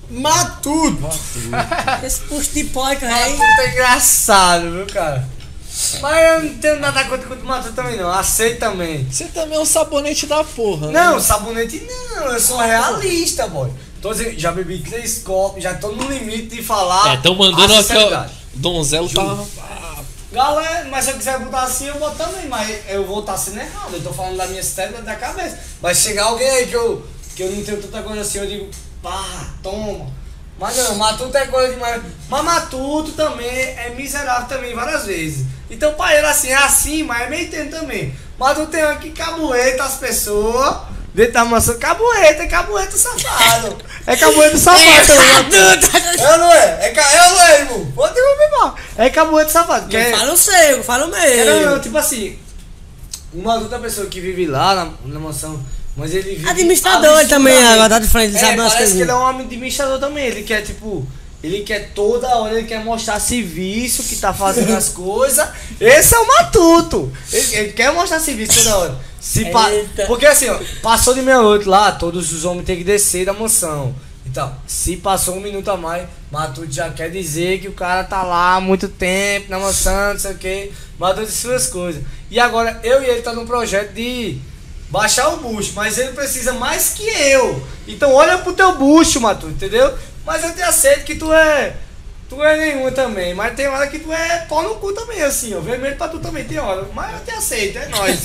Matuto. Esse puxo de poica aí. Matuto é engraçado, viu, cara? Mas eu não tenho nada contra o Matuto também, não. Aceito também. Você também é um sabonete da porra, né? Não, sabonete não. Eu sou realista, boy. Tô dizendo, já bebi 3 copos, já tô no limite de falar. Tão mandando a aqui, ó. sinceridade. Donzelo tá. Galera, mas se eu quiser botar assim, eu boto também, mas eu vou estar sendo errado. Eu tô falando da minha estética da cabeça. Vai chegar alguém aí que eu não tenho tanta coisa assim, eu digo, pá, toma. Mas não, Matuto é coisa demais. Mas Matuto também é miserável também várias vezes. Então pra ele assim, é assim, mas é meio tempo também. Matuto tem aqui cabueta as pessoas. Dentro da maçã, cabueta safado. É cabueta safado. Eu não é? Eu não é, irmão. Pode derrubar. É cabueta safado. Fala o seu, fala o meu. Não, tipo assim, o Matuto é a pessoa que vive lá na mansão, mas ele vive... Administrador ele também, agora tá de frente, ele sabe umas parece que ele é coisinhas. um administrador também, ele quer tipo... Ele quer toda hora, ele quer mostrar serviço, que tá fazendo as coisas. Esse é o Matuto. Ele quer mostrar serviço toda hora. Porque assim, ó, passou de meia-noite lá, todos os homens têm que descer da mansão. Então, se passou 1 minuto a mais, Matuto já quer dizer que o cara tá lá há muito tempo, na mansão, não sei o que. Matuto disse suas coisas. E agora, eu e ele tá num projeto de baixar o bucho, mas ele precisa mais que eu. Então olha pro teu bucho, Matuto, entendeu? Mas eu te aceito que tu é nenhuma também, mas tem hora que tu é pau no cu também, assim, ó. Vermelho pra tu também tem hora, mas eu te aceito, é nóis.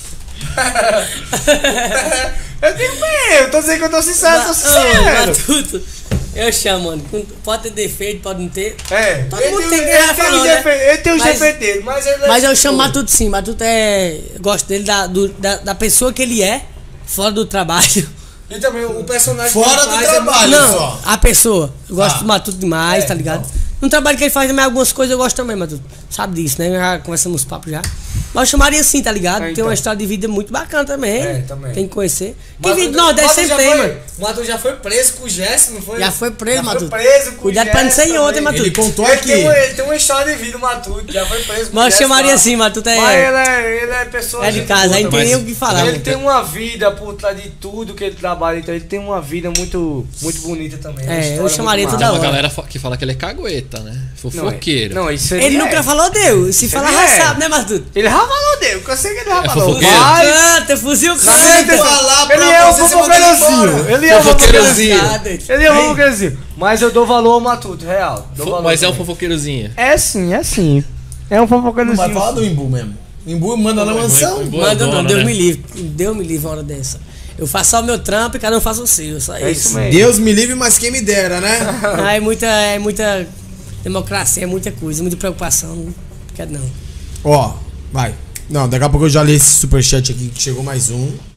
Eu digo bem, eu tô dizendo que eu tô sincero, tô sincero. Matuto, eu chamo, mano. Pode ter defeito, pode não ter. Todo mundo tem que falar, né? Ele tem os defeitos dele, mas ele Mas eu chamo Matuto sim, Matuto é... Eu gosto dele da pessoa que ele é, fora do trabalho. E também o personagem fora do trabalho, não, a pessoa. Eu gosto do Matuto demais, tá ligado? Então. No trabalho que ele faz também, algumas coisas eu gosto também, Matuto. Sabe disso, né? Já conversamos papos já. Mas eu chamaria assim, tá ligado? Tem uma história de vida muito bacana também. Também. Tem que conhecer. Que vida do Nordeste sempre tem, mano. O Matuto já foi preso com o Jesse, não foi? Já foi preso, Matuto. Cuidado pra não ser em outra, Matuto. Ele contou aqui. Ele tem uma história de vida, o Matuto. Já foi preso com o Mas eu Jesse. chamaria assim, Matuto é... Mas ele é pessoa... É de casa, aí não tem nem o que falar. Ele tem uma vida por trás de tudo que ele trabalha, então ele tem uma vida muito, muito bonita também. Eu chamaria toda Tem uma hora. galera que fala que ele é cagueta, né? Fofoqueiro. Não, isso ele nunca falou Deus. Se falar, sabe, né, Matuto? Ele já falou Deus, que eu sei que ele já falou. Fofoqueiro. Canta, fuzil canta. Ele é um fofoqueirozinho. Ele é um fofoqueirozinho. Ele é um fofoqueirozinho. Mas eu dou valor ao Matuto, real. Mas é um fofoqueirozinho. É sim, é sim. É um fofoqueirozinho. Mas fala do Imbu mesmo. Imbu manda na mansão. Manda não, Deus me livre. Deus me livre uma hora dessa. Eu faço só o meu trampo e cada um faz o seu, só isso. Mesmo. Deus me livre, mas quem me dera, né? É muita democracia, é muita coisa, muita preocupação. Não quero não. Ó, vai. Não, daqui a pouco eu já li esse superchat aqui que chegou mais um.